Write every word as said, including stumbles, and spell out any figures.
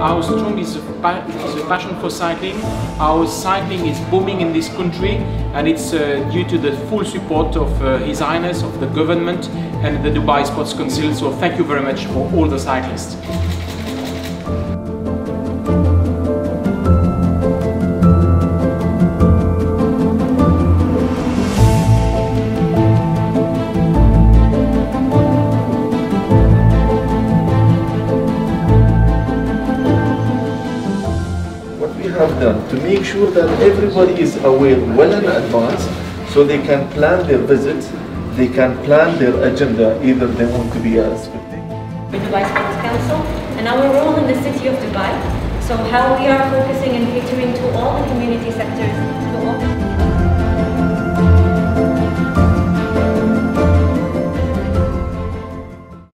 how strong is the, pa is the passion for cycling, how cycling is booming in this country, and it's uh, due to the full support of uh, His Highness, of the government and the Dubai Sports Council. So thank you very much for all the cyclists. Have done to make sure that everybody is aware well in advance, so they can plan their visit, they can plan their agenda, either they want to be a spectator. The Dubai Sports Council and our role in the city of Dubai, so how we are focusing and catering to all the community sectors. To all